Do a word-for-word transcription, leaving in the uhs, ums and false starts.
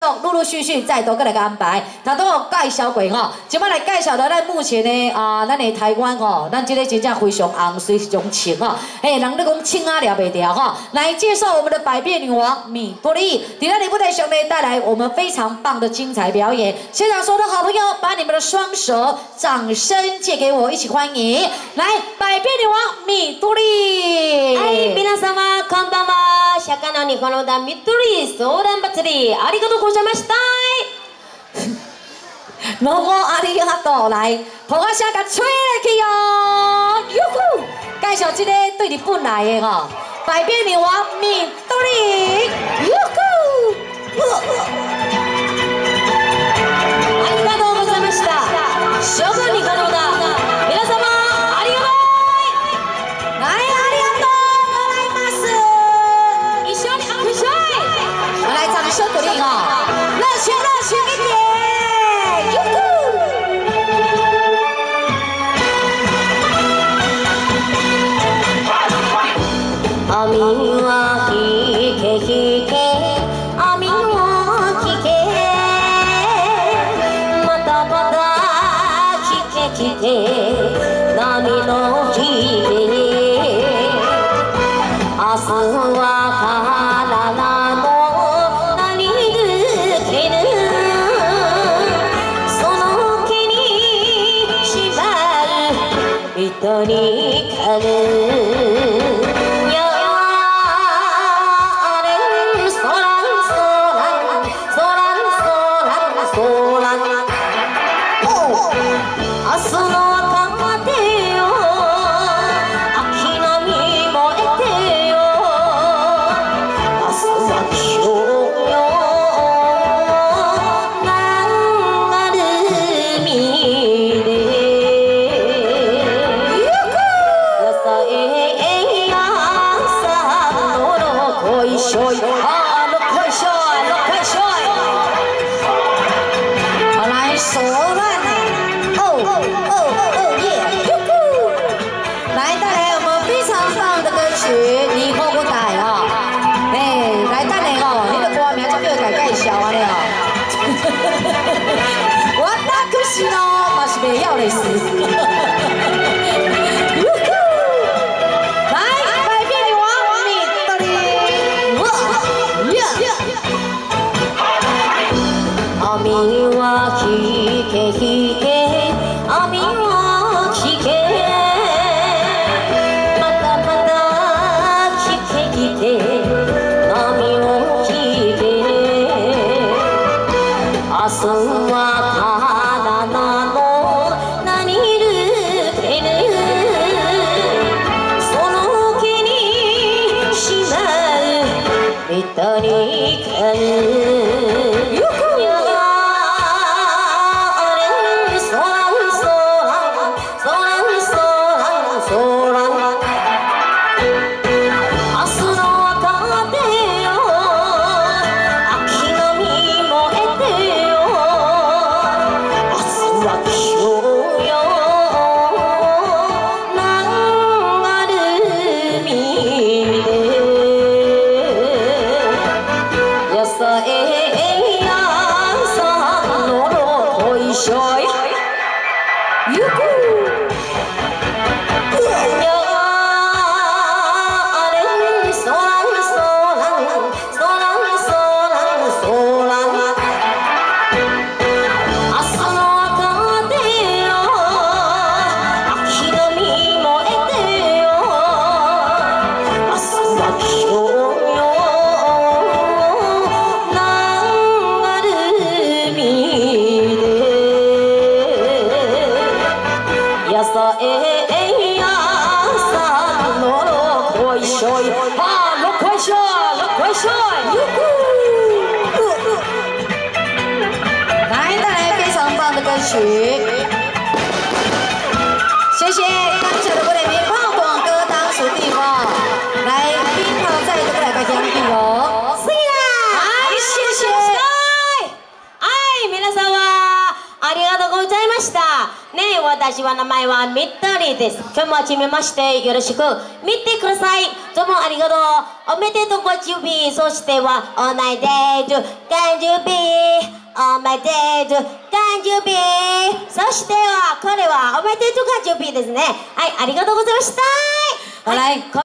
动陆陆续续再多个来个安排，他都有介绍过吼。今摆来介绍的咱目前的啊，咱的台湾吼，咱这个真正非常红水常青吼，哎，人咧讲青啊了袂掉吼。来介绍我们的百变女王米多利，在咱的舞台上面带来我们非常棒的精彩表演。现场所有的好朋友，把你们的双手掌声借给我，一起欢迎来百变女王米多利。 はい、皆様こんばんは。釈迦の日本のだミッドリーソーラン祭りありがとうございました。 どうもありがとう。来，头壳下甲吹落去哦，哟呼！介绍这个对日本来的吼，百变女王米多利，哟呼！ ありがとうございました。諸君にこのだ皆様ありがとう。 来，ありがとうございます。 一緒に拍手。 来，掌声鼓励哈，热情热情一点。 網は引け引け網は引けまたまた引け引け波の引け明日は体の何抜けぬその毛に縛る人にかる谢谢刚才的各位民炮广歌当属地方，来兵炮再度来个响起哦。是啦，哎，谢谢。 はい、皆様ありがとうございました。ね、私は名前はミッドリーです。今日もはじめましてよろしく見てください。どうもありがとう。おめでとうご準備、そしてはおないでじゅ、がんじゅびおめでとう誕生日。そしてはこれはおめでとう誕生日ですね。はい、ありがとうございました。 好来。